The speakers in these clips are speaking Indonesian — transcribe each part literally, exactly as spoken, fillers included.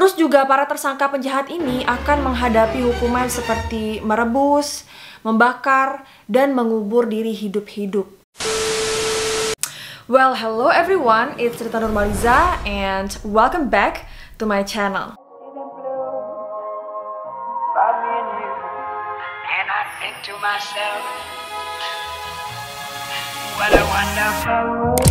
Terus juga para tersangka penjahat ini akan menghadapi hukuman seperti merebus, membakar, dan mengubur diri hidup-hidup. Well, hello everyone, it's Rita Nurmaliza and welcome back to my channel. And I think to myself, what a wonderful world.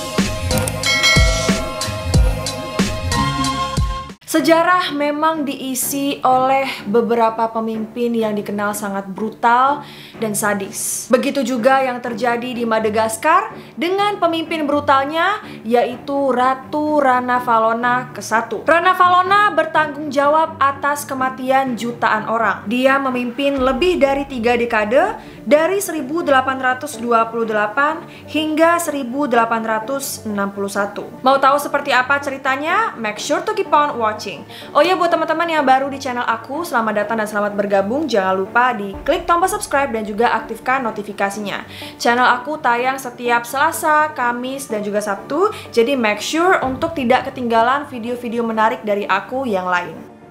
Sejarah memang diisi oleh beberapa pemimpin yang dikenal sangat brutal dan sadis. Begitu juga yang terjadi di Madagaskar dengan pemimpin brutalnya yaitu Ratu Ranavalona kesatu. Ranavalona bertanggung jawab atas kematian jutaan orang. Dia memimpin lebih dari tiga dekade dari seribu delapan ratus dua puluh delapan hingga seribu delapan ratus enam puluh satu. Mau tahu seperti apa ceritanya? Make sure to keep on watching. Oh ya, buat teman-teman yang baru di channel aku, selamat datang dan selamat bergabung. Jangan lupa di klik tombol subscribe dan juga aktifkan notifikasinya. Channel aku tayang setiap Selasa, Kamis, dan juga Sabtu. Jadi make sure untuk tidak ketinggalan video-video menarik dari aku yang lain.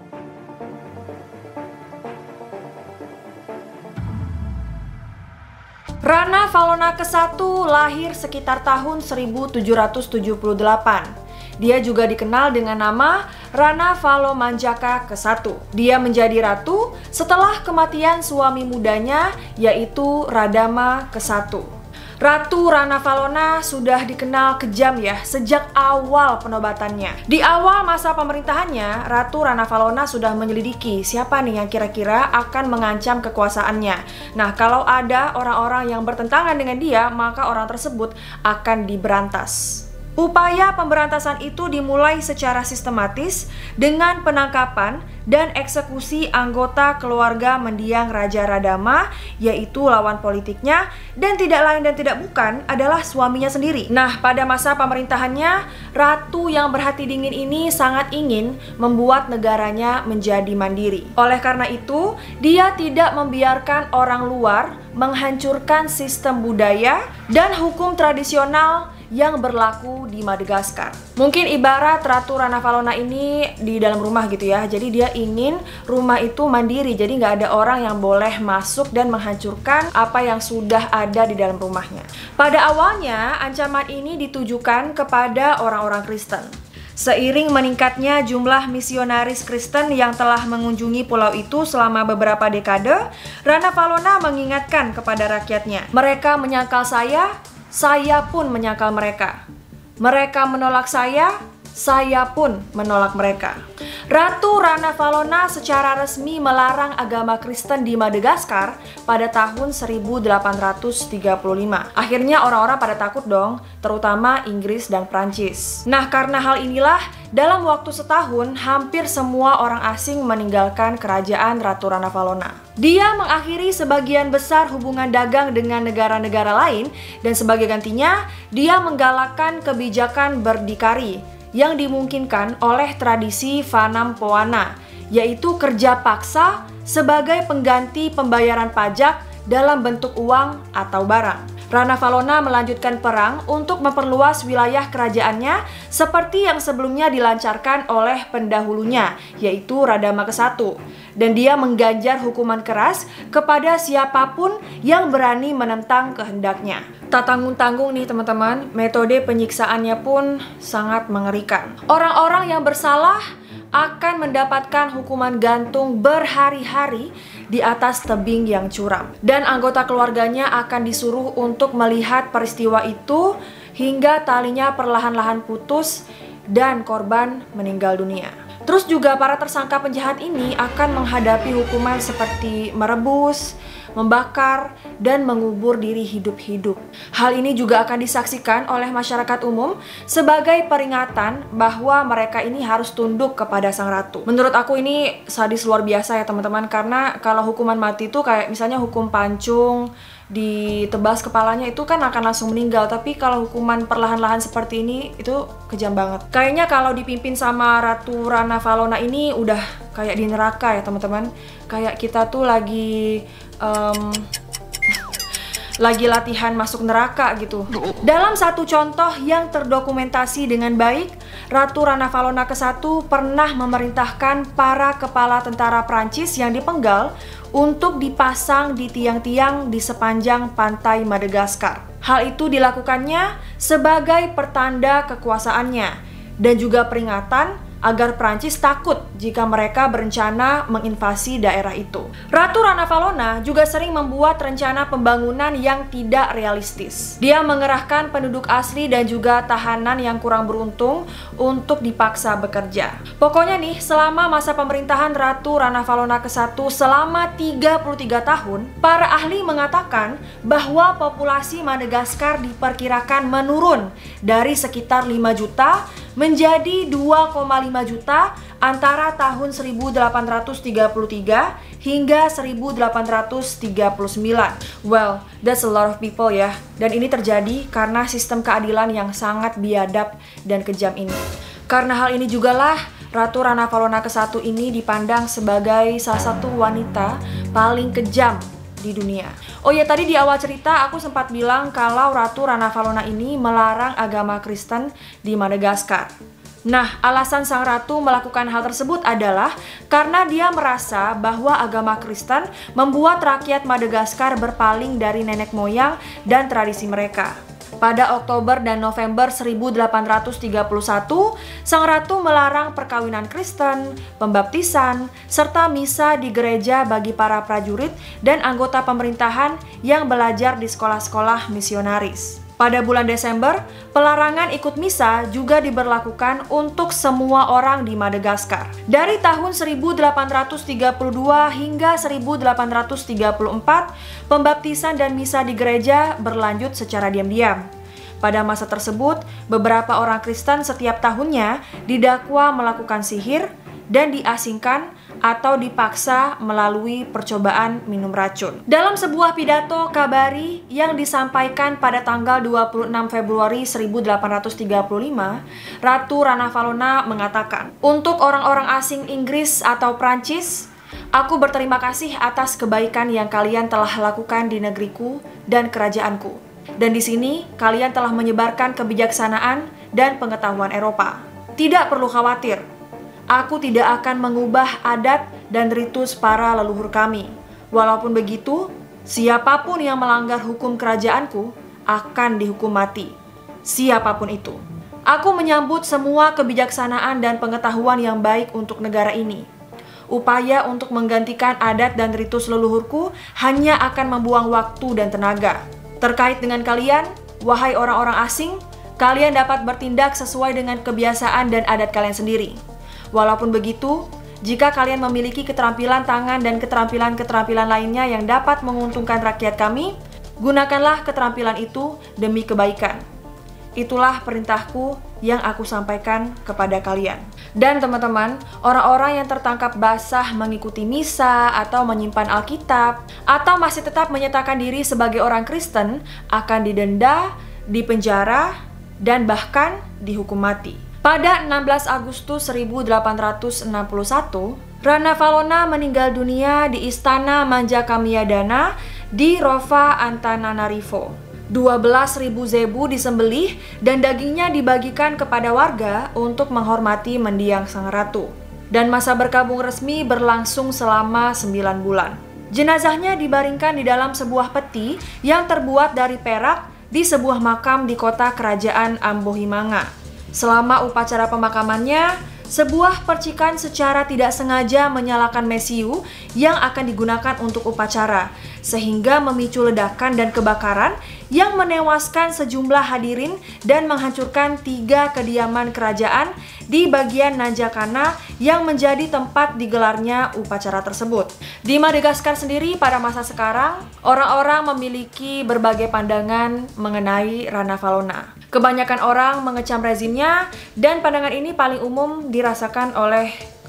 Ranavalona kesatu lahir sekitar tahun seribu tujuh ratus tujuh puluh delapan. Dia juga dikenal dengan nama Ranavalomanjaka kesatu. Dia menjadi ratu setelah kematian suami mudanya yaitu Radama kesatu. Ratu Ranavalona sudah dikenal kejam ya sejak awal penobatannya. Di awal masa pemerintahannya, Ratu Ranavalona sudah menyelidiki siapa nih yang kira-kira akan mengancam kekuasaannya. Nah, kalau ada orang-orang yang bertentangan dengan dia, maka orang tersebut akan diberantas. Upaya pemberantasan itu dimulai secara sistematis dengan penangkapan dan eksekusi anggota keluarga mendiang Raja Radama, yaitu lawan politiknya, dan tidak lain dan tidak bukan adalah suaminya sendiri. Nah, pada masa pemerintahannya, ratu yang berhati dingin ini sangat ingin membuat negaranya menjadi mandiri. Oleh karena itu, dia tidak membiarkan orang luar menghancurkan sistem budaya dan hukum tradisional yang berlaku di Madagaskar. Mungkin ibarat Ratu Ranavalona ini di dalam rumah gitu ya. Jadi dia ingin rumah itu mandiri. Jadi nggak ada orang yang boleh masuk dan menghancurkan apa yang sudah ada di dalam rumahnya. Pada awalnya, ancaman ini ditujukan kepada orang-orang Kristen. Seiring meningkatnya jumlah misionaris Kristen yang telah mengunjungi pulau itu selama beberapa dekade, Ranavalona mengingatkan kepada rakyatnya, "Mereka menyangkal saya, saya pun menyangkal mereka. Mereka menolak saya, saya pun menolak mereka." Ratu Ranavalona secara resmi melarang agama Kristen di Madagaskar pada tahun seribu delapan ratus tiga puluh lima. Akhirnya orang-orang pada takut dong, terutama Inggris dan Prancis. Nah, karena hal inilah, dalam waktu setahun, hampir semua orang asing meninggalkan kerajaan Ratu Ranavalona. Dia mengakhiri sebagian besar hubungan dagang dengan negara-negara lain, dan sebagai gantinya, dia menggalakkan kebijakan berdikari yang dimungkinkan oleh tradisi Vanampoana, yaitu kerja paksa sebagai pengganti pembayaran pajak dalam bentuk uang atau barang. Ranavalona melanjutkan perang untuk memperluas wilayah kerajaannya seperti yang sebelumnya dilancarkan oleh pendahulunya, yaitu Radama kesatu. Dan dia mengganjar hukuman keras kepada siapapun yang berani menentang kehendaknya. Tak tanggung-tanggung nih teman-teman, metode penyiksaannya pun sangat mengerikan. Orang-orang yang bersalah akan mendapatkan hukuman gantung berhari-hari di atas tebing yang curam. Dan anggota keluarganya akan disuruh untuk melihat peristiwa itu hingga talinya perlahan-lahan putus dan korban meninggal dunia. Terus juga para tersangka penjahat ini akan menghadapi hukuman seperti merebus, membakar, dan mengubur diri hidup-hidup. Hal ini juga akan disaksikan oleh masyarakat umum sebagai peringatan bahwa mereka ini harus tunduk kepada sang ratu. Menurut aku ini sadis luar biasa ya teman-teman, karena kalau hukuman mati itu kayak misalnya hukum pancung, ditebas kepalanya itu kan akan langsung meninggal. Tapi kalau hukuman perlahan-lahan seperti ini itu kejam banget. Kayaknya kalau dipimpin sama Ratu Ranavalona ini udah kayak di neraka ya teman-teman. Kayak kita tuh lagi um, lagi latihan masuk neraka gitu. Dalam satu contoh yang terdokumentasi dengan baik, Ratu Rana Valona kesatu pernah memerintahkan para kepala tentara Prancis yang dipenggal untuk dipasang di tiang-tiang di sepanjang pantai Madagaskar. Hal itu dilakukannya sebagai pertanda kekuasaannya dan juga peringatan agar Prancis takut jika mereka berencana menginvasi daerah itu. Ratu Rana Valona juga sering membuat rencana pembangunan yang tidak realistis. Dia mengerahkan penduduk asli dan juga tahanan yang kurang beruntung untuk dipaksa bekerja. Pokoknya nih, selama masa pemerintahan Ratu Rana Valona kesatu selama tiga puluh tiga tahun, para ahli mengatakan bahwa populasi Madagaskar diperkirakan menurun dari sekitar lima juta menjadi dua koma lima juta antara tahun seribu delapan ratus tiga puluh tiga hingga seribu delapan ratus tiga puluh sembilan. Well, that's a lot of people ya. Dan ini terjadi karena sistem keadilan yang sangat biadab dan kejam ini. Karena hal ini jugalah Ratu Rana Valona kesatu ini dipandang sebagai salah satu wanita paling kejam di dunia. Oh ya, tadi di awal cerita aku sempat bilang kalau Ratu Rana Valona ini melarang agama Kristen di Madagaskar. Nah, alasan sang ratu melakukan hal tersebut adalah karena dia merasa bahwa agama Kristen membuat rakyat Madagaskar berpaling dari nenek moyang dan tradisi mereka. Pada Oktober dan November seribu delapan ratus tiga puluh satu, sang ratu melarang perkawinan Kristen, pembaptisan, serta misa di gereja bagi para prajurit dan anggota pemerintahan yang belajar di sekolah-sekolah misionaris. Pada bulan Desember, pelarangan ikut misa juga diberlakukan untuk semua orang di Madagaskar. Dari tahun seribu delapan ratus tiga puluh dua hingga seribu delapan ratus tiga puluh empat, pembaptisan dan misa di gereja berlanjut secara diam-diam. Pada masa tersebut, beberapa orang Kristen setiap tahunnya didakwa melakukan sihir dan diasingkan atau dipaksa melalui percobaan minum racun. Dalam sebuah pidato kabari yang disampaikan pada tanggal dua puluh enam Februari seribu delapan ratus tiga puluh lima, Ratu Rana Valona mengatakan, "Untuk orang-orang asing Inggris atau Prancis, aku berterima kasih atas kebaikan yang kalian telah lakukan di negeriku dan kerajaanku. Dan di sini kalian telah menyebarkan kebijaksanaan dan pengetahuan Eropa. Tidak perlu khawatir. Aku tidak akan mengubah adat dan ritus para leluhur kami. Walaupun begitu, siapapun yang melanggar hukum kerajaanku akan dihukum mati. Siapapun itu. Aku menyambut semua kebijaksanaan dan pengetahuan yang baik untuk negara ini. Upaya untuk menggantikan adat dan ritus leluhurku hanya akan membuang waktu dan tenaga. Terkait dengan kalian, wahai orang-orang asing, kalian dapat bertindak sesuai dengan kebiasaan dan adat kalian sendiri. Walaupun begitu, jika kalian memiliki keterampilan tangan dan keterampilan-keterampilan lainnya yang dapat menguntungkan rakyat kami, gunakanlah keterampilan itu demi kebaikan. Itulah perintahku yang aku sampaikan kepada kalian." Dan teman-teman, orang-orang yang tertangkap basah mengikuti misa atau menyimpan Alkitab atau masih tetap menyatakan diri sebagai orang Kristen akan didenda, dipenjara, dan bahkan dihukum mati. Pada enam belas Agustus seribu delapan ratus enam puluh satu, Rana Valona meninggal dunia di Istana Manjakamiadana di Rova Antananarivo. dua belas ribu zebu disembelih dan dagingnya dibagikan kepada warga untuk menghormati mendiang sang ratu. Dan masa berkabung resmi berlangsung selama sembilan bulan. Jenazahnya dibaringkan di dalam sebuah peti yang terbuat dari perak di sebuah makam di kota kerajaan Ambohimanga. Selama upacara pemakamannya, sebuah percikan secara tidak sengaja menyalakan mesiu yang akan digunakan untuk upacara, sehingga memicu ledakan dan kebakaran yang menewaskan sejumlah hadirin dan menghancurkan tiga kediaman kerajaan di bagian Nanjakana yang menjadi tempat digelarnya upacara tersebut. Di Madagaskar sendiri pada masa sekarang, orang-orang memiliki berbagai pandangan mengenai Rana Valona. Kebanyakan orang mengecam rezimnya dan pandangan ini paling umum dirasakan oleh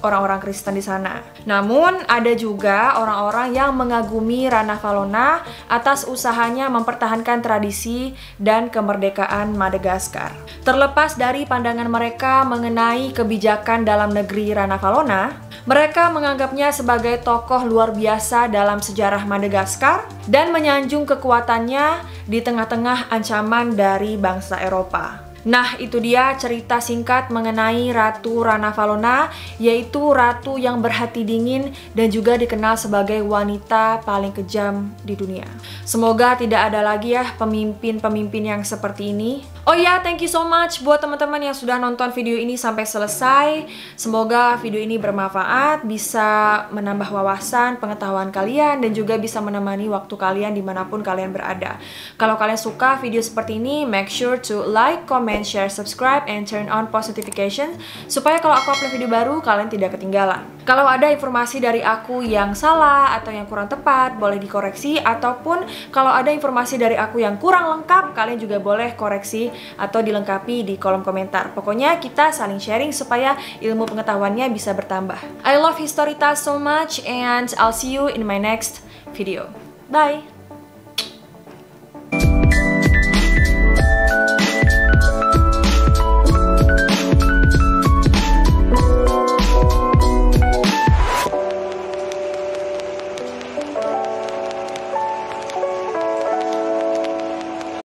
orang-orang Kristen di sana. Namun, ada juga orang-orang yang mengagumi Rana Valona atas usahanya mempertahankan tradisi dan kemerdekaan Madagaskar. Terlepas dari pandangan mereka mengenai kebijakan dalam negeri Rana Valona, mereka menganggapnya sebagai tokoh luar biasa dalam sejarah Madagaskar dan menyanjung kekuatannya di tengah-tengah ancaman dari bangsa Eropa. Nah, itu dia cerita singkat mengenai Ratu Rana Valona, yaitu ratu yang berhati dingin dan juga dikenal sebagai wanita paling kejam di dunia. Semoga tidak ada lagi ya pemimpin-pemimpin yang seperti ini. Oh ya, thank you so much buat teman-teman yang sudah nonton video ini sampai selesai. Semoga video ini bermanfaat, bisa menambah wawasan, pengetahuan kalian, dan juga bisa menemani waktu kalian dimanapun kalian berada. Kalau kalian suka video seperti ini, make sure to like, comment, share, subscribe, and turn on post notification supaya kalau aku upload video baru, kalian tidak ketinggalan. Kalau ada informasi dari aku yang salah atau yang kurang tepat, boleh dikoreksi, ataupun kalau ada informasi dari aku yang kurang lengkap, kalian juga boleh koreksi atau dilengkapi di kolom komentar. Pokoknya kita saling sharing supaya ilmu pengetahuannya bisa bertambah. I love Historitas so much and I'll see you in my next video. Bye!